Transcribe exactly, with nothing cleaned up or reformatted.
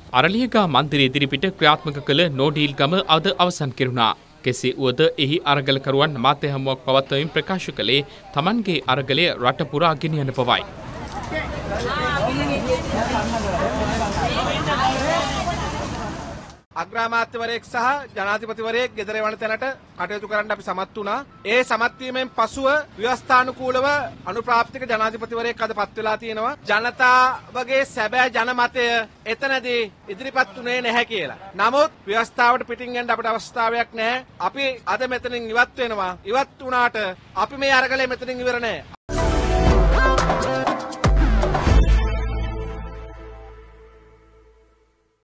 අරලියගා මන්දිර ඉදිරිපිට ක්‍රියාත්මක කළ නෝඩීල් ගම අද අවසන් කෙරුණා. කෙසේ වුවද එහි අරගලකරුවන් මාධ්‍ය හමුවක් පවත්වමින් ප්‍රකාශ කළේ තමන්ගේ අරගලය රට පුරා ගෙනියන බවයි. අග්‍රාමාත්‍යවරයෙක් සහ ජනාධිපතිවරයෙක් ගෙදර එවන තැනට කටයුතු කරන්න අපි සමත් වුණා. ඒ සමත් වීමෙන් පසුව ව්‍යවස්ථානුකූලව අනුප්‍රාප්තික ජනාධිපතිවරයෙක් අද පත් වෙලා තියෙනවා. ජනතාවගේ සැබෑ ජනමතය එතනදී ඉදිරිපත් වුණේ නැහැ කියලා. නමුත් ව්‍යවස්ථාවට පිටින් යන්න අපිට අවස්ථාවක් නැහැ. අපි අද මෙතනින් ඉවත් වෙනවා. ඉවත් වුණාට අපි මේ අරගලේ මෙතනින් ඉවර නැහැ.